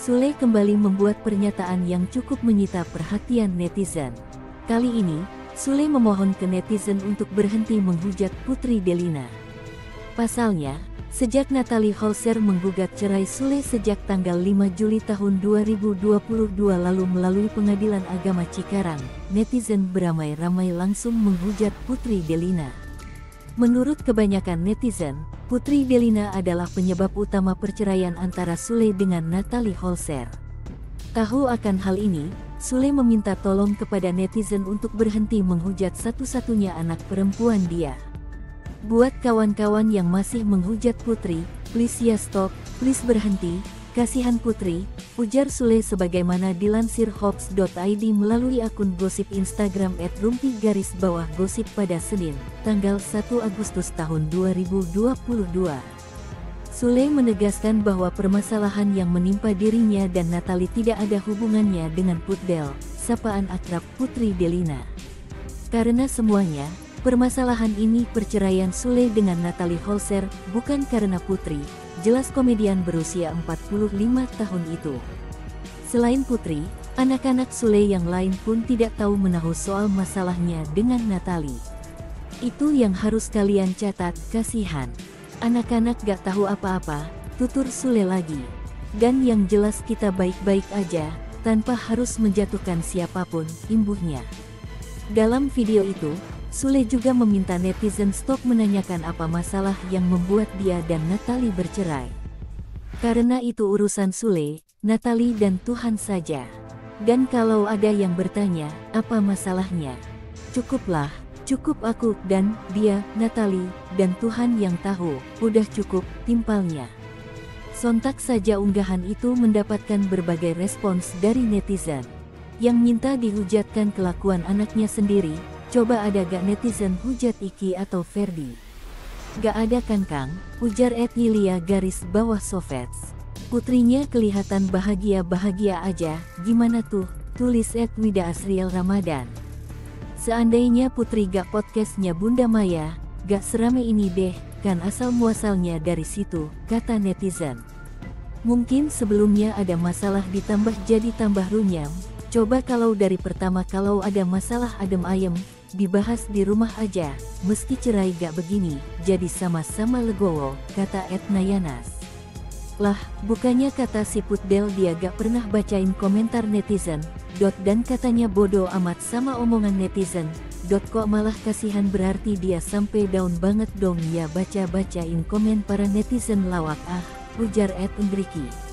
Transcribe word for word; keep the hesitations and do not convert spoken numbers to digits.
Sule kembali membuat pernyataan yang cukup menyita perhatian netizen. Kali ini, Sule memohon ke netizen untuk berhenti menghujat Putri Delina. Pasalnya, sejak Natalie Holzer menggugat cerai Sule sejak tanggal lima Juli tahun dua ribu dua puluh dua lalu melalui Pengadilan Agama Cikarang, netizen beramai-ramai langsung menghujat Putri Delina. Menurut kebanyakan netizen, Putri Delina adalah penyebab utama perceraian antara Sule dengan Natalie Holzer. Tahu akan hal ini, Sule meminta tolong kepada netizen untuk berhenti menghujat satu-satunya anak perempuan dia. Buat kawan-kawan yang masih menghujat Putri, please ya stop, please berhenti, kasihan Putri, ujar Sule sebagaimana dilansir hoax dot i d melalui akun gosip Instagram et rumpi garis bawah gosip pada Senin, tanggal satu Agustus tahun dua ribu dua puluh dua. Sule menegaskan bahwa permasalahan yang menimpa dirinya dan Natalie tidak ada hubungannya dengan Putdel, sapaan akrab Putri Delina. Karena semuanya, permasalahan ini perceraian Sule dengan Natalie Holzer, bukan karena Putri, jelas komedian berusia empat puluh lima tahun itu. Selain Putri, anak-anak Sule yang lain pun tidak tahu menahu soal masalahnya dengan Natalie. Itu yang harus kalian catat, kasihan. Anak-anak gak tahu apa-apa, tutur Sule lagi. Dan yang jelas kita baik-baik aja, tanpa harus menjatuhkan siapapun, imbuhnya. Dalam video itu, Sule juga meminta netizen stop menanyakan apa masalah yang membuat dia dan Natalie bercerai. Karena itu urusan Sule, Natalie dan Tuhan saja. Dan kalau ada yang bertanya, apa masalahnya? Cukuplah. Cukup aku dan dia, Natalie, dan Tuhan yang tahu, udah cukup, timpalnya. Sontak saja unggahan itu mendapatkan berbagai respons dari netizen. Yang minta dihujatkan kelakuan anaknya sendiri, coba ada gak netizen hujat Iki atau Ferdi? Gak ada kan Kang, ujar et Yilia garis bawah Sofets. Putrinya kelihatan bahagia-bahagia aja, gimana tuh, tulis et Wida Asriel Ramadan. Seandainya Putri gak podcastnya Bunda Maya, gak serame ini deh, kan asal muasalnya dari situ, kata netizen. Mungkin sebelumnya ada masalah ditambah jadi tambah runyam, coba kalau dari pertama kalau ada masalah adem ayem, dibahas di rumah aja, meski cerai gak begini, jadi sama-sama legowo, kata et Nayanas. Lah, bukannya kata si Putdel dia gak pernah bacain komentar netizen, dot dan katanya bodoh amat sama omongan netizen, dot kok malah kasihan berarti dia sampai down banget dong ya baca-bacain komen para netizen lawak ah, ujar et Endriki.